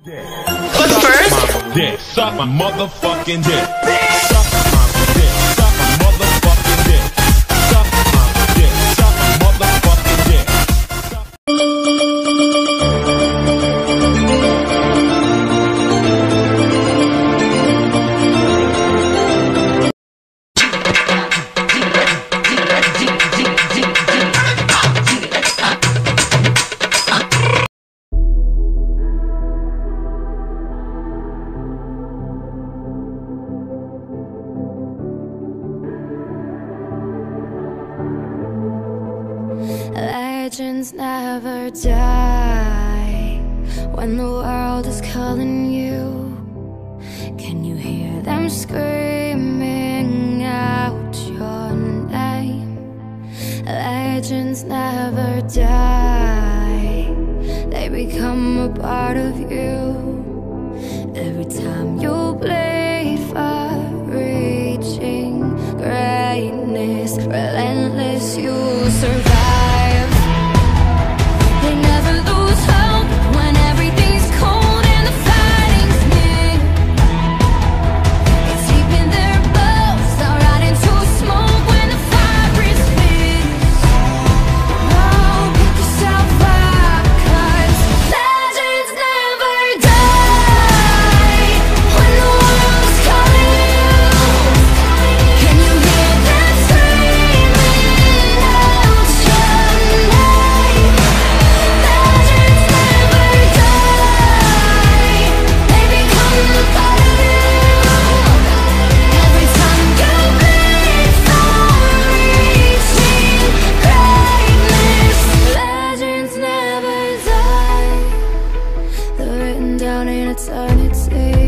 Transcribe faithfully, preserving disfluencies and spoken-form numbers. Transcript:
But first, dick, suck my motherfucking dick. Suck my dick, suck my motherfucking dick. Suck my dick, suck my motherfucking dick. Legends never die when the world is calling you. Can you hear them screaming out your name? Legends never die, they become a part of you. Every time you bleed for reaching greatness, relentless, you survive. Down in eternity.